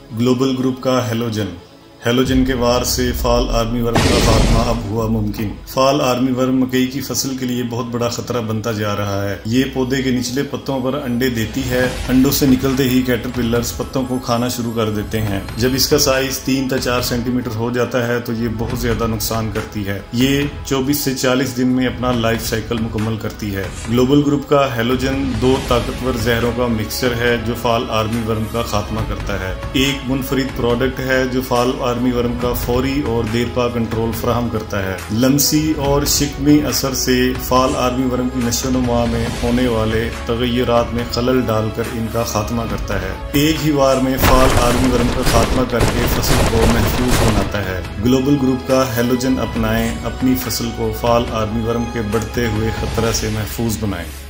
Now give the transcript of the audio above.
Global group का halogen के वार से फाल आर्मी वर्म का खात्मा अब हुआ मुमकिन। फाल आर्मी वर्म मकई की फसल के लिए बहुत बड़ा खतरा बनता जा रहा है। ये पौधे के निचले पत्तों पर अंडे देती है। अंडों से निकलते ही कैटरपिलर्स पत्तों को खाना शुरू कर देते हैं। जब इसका साइज 3 से 4 सेंटीमीटर हो जाता है तो ये बहुत ज्यादा नुकसान करती है। ये 24 से 40 दिन में अपना लाइफ साइकिल मुकम्मल करती है। ग्लोबल ग्रुप का हैलोजन 2 ताकतवर जहरों का मिक्सचर है जो फाल आर्मी वर्म का खात्मा करता है। एक मुनफरिद प्रोडक्ट है जो फाल आर्मी वर्म का फौरी और देरपा कंट्रोल फराहम करता है। लमसी और शिकमी असर से फाल आर्मी वर्म की नशोनुमा में होने वाले तगय्युरात में खलल डालकर इनका खात्मा करता है। एक ही वार में फाल आर्मी वर्म का खात्मा करके फसल को महफूज बनाता है। ग्लोबल ग्रुप का हैलोजन अपनाएं, अपनी फसल को फाल आर्मी वर्म के बढ़ते हुए खतरा से महफूज बनाएं।